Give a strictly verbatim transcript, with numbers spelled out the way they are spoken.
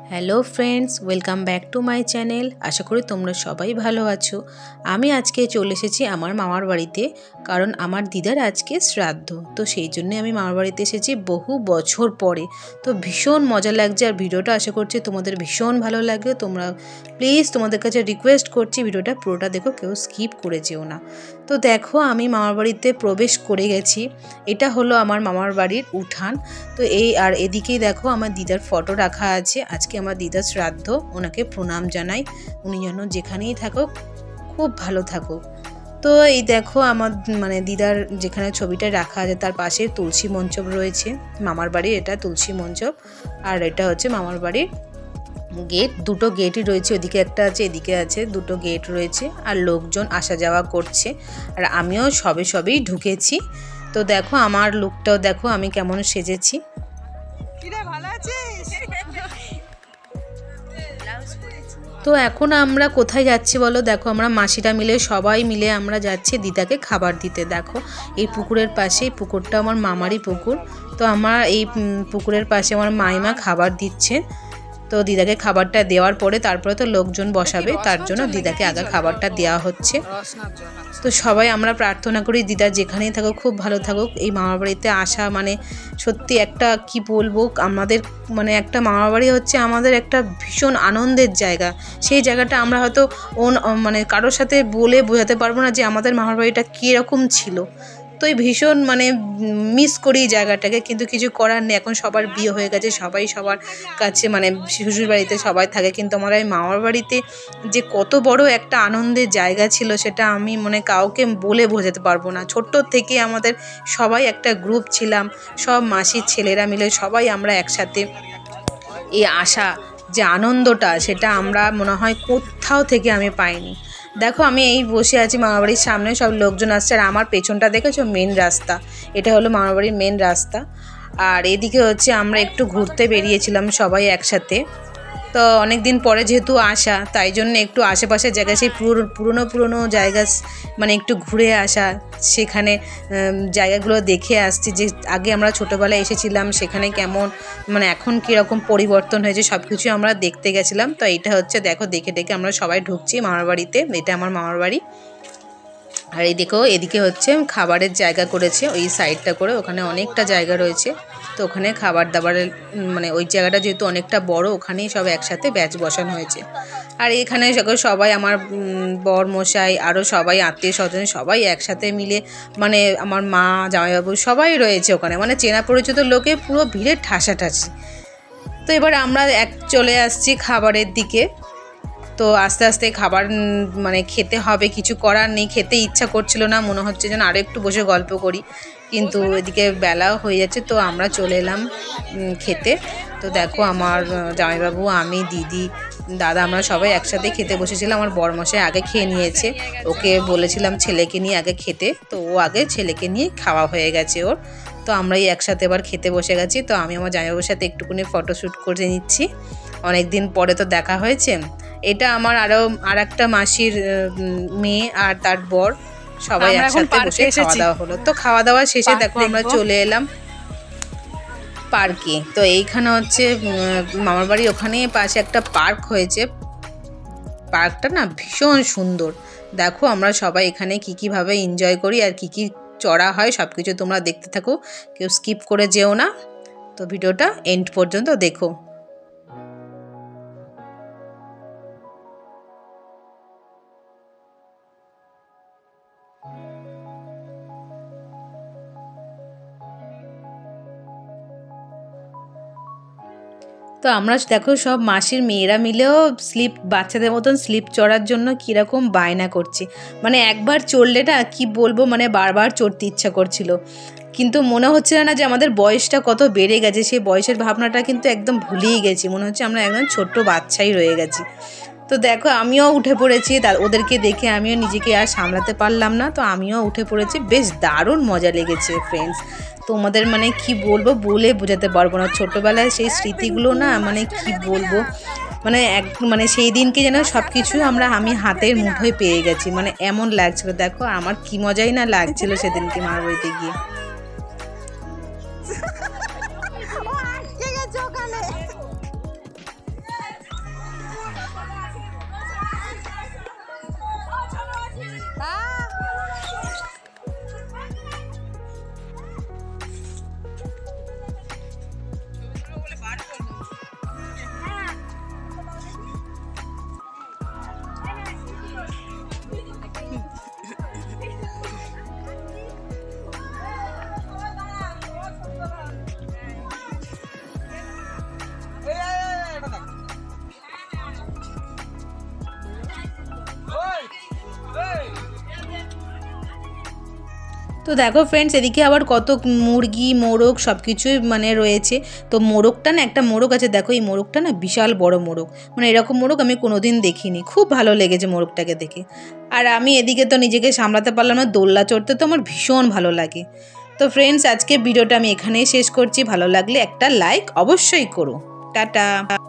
Hello friends, welcome back to my channel. আশা করি তোমরা সবাই ভালো আছো। আমি আজকে চলে এসেছি আমার মামার বাড়িতে, কারণ আমার দিদার আজকে শ্রাদ্ধ। তো সেই জন্যে আমি মামার বাড়িতে এসেছি বহু বছর পরে। তো ভীষণ মজা লাগছে, আর ভিডিওটা আশা করছি তোমাদের ভীষণ ভালো লাগবে। তোমরা প্লিজ তোমাদের কাছে রিকোয়েস্ট করছি ভিডিওটা পুরোটা দেখো, কেউ স্কিপ করে যেও না। তো দেখো আমি মামার বাড়িতে প্রবেশ করে গেছি। এটা হলো আমার মামার বাড়ির উঠান। তো এই আর এদিকেই দেখো আমার দিদার ফটো রাখা আছে। আজকে আমার দিদার শ্রাদ্ধ, ওনাকে প্রণাম জানাই। উনি যেন যেখানেই থাকুক খুব ভালো থাকুক। তো এই দেখো আমার মানে দিদার যেখানে ছবিটা রাখা আছে তার পাশে তুলসী মঞ্চপ রয়েছে। মামার বাড়ির এটা তুলসী মঞ্চপ, আর এটা হচ্ছে মামার বাড়ির গেট। দুটো গেটই রয়েছে, ওদিকে একটা আছে এদিকে আছে, দুটো গেট রয়েছে। আর লোকজন আসা যাওয়া করছে, আর আমিও সবে সবেই ঢুকেছি। তো দেখো আমার লুকটাও দেখো আমি কেমন সেজেছি। তো এখন আমরা কোথায় যাচ্ছি বলো? দেখো আমরা মাসিরা মিলে সবাই মিলে আমরা যাচ্ছি দিদাকে খাবার দিতে। দেখো এই পুকুরের পাশে, এই পুকুরটা আমার মামারই পুকুর। তো আমার এই পুকুরের পাশে আমার মাইমা খাবার দিচ্ছে। তো দিদাকে খাবারটা দেওয়ার পরে তারপরে তো লোকজন বসাবে, তার জন্য দিদাকে আগে খাবারটা দেওয়া হচ্ছে। তো সবাই আমরা প্রার্থনা করি দিদা যেখানেই থাকুক খুব ভালো থাকুক। এই মামার বাড়িতে আসা মানে সত্যি একটা কি বলবো, আমাদের মানে একটা মামার বাড়ি হচ্ছে আমাদের একটা ভীষণ আনন্দের জায়গা। সেই জায়গাটা আমরা হয়তো ওন মানে কারোর সাথে বলে বোঝাতে পারবো না যে আমাদের মামার বাড়িটা কীরকম ছিল। তো এই ভীষণ মানে মিস করি জায়গাটাকে, কিন্তু কিছু করার নেই। এখন সবার বিয়ে হয়ে গেছে, সবাই সবার কাছে মানে শ্বশুর বাড়িতে সবাই থাকে, কিন্তু আমার এই মামার বাড়িতে যে কত বড় একটা আনন্দের জায়গা ছিল সেটা আমি মানে কাউকে বলে বোঝাতে পারবো না। ছোট্ট থেকে আমাদের সবাই একটা গ্রুপ ছিলাম, সব মাসির ছেলেরা মিলে সবাই আমরা একসাথে এই আসা যে আনন্দটা, সেটা আমরা মনে হয় কোথাও থেকে আমি পাইনি। দেখো আমি এই বসে আছি মামাবাড়ির সামনে, সব লোকজন আসছে, আর আমার পেছনটা দেখেছো মেন রাস্তা, এটা হলো মামাবাড়ির মেন রাস্তা। আর এদিকে হচ্ছে আমরা একটু ঘুরতে বেরিয়েছিলাম সবাই একসাথে। তো অনেক দিন পরে যেহেতু আসা, তাই জন্য একটু আশেপাশের জায়গায় সেই পুরো পুরনো পুরনো জায়গা মানে একটু ঘুরে আসা, সেখানে জায়গাগুলো দেখে আসছি যে আগে আমরা ছোটোবেলায় এসেছিলাম সেখানে কেমন মানে এখন কীরকম পরিবর্তন হয়েছে সব কিছুই আমরা দেখতে গেছিলাম। তো এইটা হচ্ছে দেখো দেখে দেখে আমরা সবাই ঢুকছি মামার বাড়িতে। এটা আমার মামার বাড়ি। আর এই দেখো এদিকে হচ্ছে খাবারের জায়গা করেছে ওই সাইডটা করে, ওখানে অনেকটা জায়গা রয়েছে। তো ওখানে খাবার দাবারের মানে ওই জায়গাটা যেহেতু অনেকটা বড়, ওখানেই সব একসাথে ব্যাচ বসানো হয়েছে। আর এখানে সবাই আমার বর মশাই আরও সবাই আত্মীয় স্বজন সবাই একসাথে মিলে মানে আমার মা জামাইবাবু সবাই রয়েছে ওখানে, মানে চেনা পরিচিত লোকে পুরো ভিড়ে ঠাসাঠাসি। তো এবার আমরা এক চলে আসছি খাবারের দিকে। তো আস্তে আস্তে খাবার মানে খেতে হবে, কিছু করার নেই, খেতে ইচ্ছা করছিল না, মনে হচ্ছে যেন আরও একটু বসে গল্প করি, কিন্তু এদিকে বেলাও হয়ে যাচ্ছে। তো আমরা চলে এলাম খেতে। তো দেখো আমার জামাইবাবু, আমি, দিদি, দাদা আমরা সবাই একসাথে খেতে বসেছিলাম। আমার বরমশাই আগে খেয়ে নিয়েছে, ওকে বলেছিলাম ছেলেকে নিয়ে আগে খেতে, তো ও আগে ছেলেকে নিয়ে খাওয়া হয়ে গেছে ওর। তো আমরাই একসাথে এবার খেতে বসে গেছি। তো আমি আমার জামাইবাবুর সাথে একটুখানি ফটোশ্যুট করে নিচ্ছি, অনেক দিন পরে তো দেখা হয়েছে। এটা আমার আরও আর একটা মাসির মেয়ে আর তার বর, সবাই একসাথে বসে খাওয়া দাওয়া হলো। তো খাওয়া দাওয়া শেষে দেখো আমরা চলে এলাম পার্কে। তো এইখানে হচ্ছে মামার বাড়ি ওখানে পাশে একটা পার্ক হয়েছে, পার্কটা না ভীষণ সুন্দর। দেখো আমরা সবাই এখানে কী কীভাবে এনজয় করি আর কী কী চড়া হয় সব কিছু তোমরা দেখতে থাকো, কেউ স্কিপ করে যেও না। তো ভিডিওটা এন্ড পর্যন্ত দেখো। তো আমরা দেখো সব মাসির মেয়েরা মিলেও স্লিপ বাচ্চাদের মতন স্লিপ চড়ার জন্য কীরকম বায়না করছে, মানে একবার চড়লে না কি বলবো মানে বারবার চড়তে ইচ্ছা করছিল, কিন্তু মনে হচ্ছে না যে আমাদের বয়সটা কত বেড়ে গেছে, সেই বয়সের ভাবনাটা কিন্তু একদম ভুলেই গেছি, মনে হচ্ছে আমরা একদম ছোট্ট বাচ্চাই রয়ে গেছি। তো দেখো আমিও উঠে পড়েছি, ওদেরকে দেখে আমিও নিজেকে আর সামলাতে পারলাম না, তো আমিও উঠে পড়েছি। বেশ দারুণ মজা লেগেছে ফ্রেন্ডস, তোমাদের মানে কি বলবো বলে বোঝাতে পারবো না। ছোটোবেলায় সেই স্মৃতিগুলো না মানে কি বলবো, মানে এক মানে সেই দিনকে যেন সব কিছু আমরা আমি হাতের মুঠোয় পেয়ে গেছি, মানে এমন লাগছিল। দেখো আমার কি মজাই না লাগছিল সেদিনকে মার বাড়িতে গিয়ে। তো দেখো ফ্রেন্ডস, এদিকে আবার কত মুরগি মোরগ সব কিছুই মানে রয়েছে। তো মোরগটা না, একটা মোরগ আছে দেখো, এই মোরগটা না বিশাল বড় মোরগ, মানে এরকম মোরগ আমি কোনোদিন দেখিনি। খুব ভালো লেগেছে মোরগটাকে দেখে। আর আমি এদিকে তো নিজেকে সামলাতে পারলাম না, দোলনা চড়তে তো আমার ভীষণ ভালো লাগে। তো ফ্রেন্ডস, আজকে ভিডিওটা আমি এখানেই শেষ করছি। ভালো লাগলে একটা লাইক অবশ্যই করো। টাটা।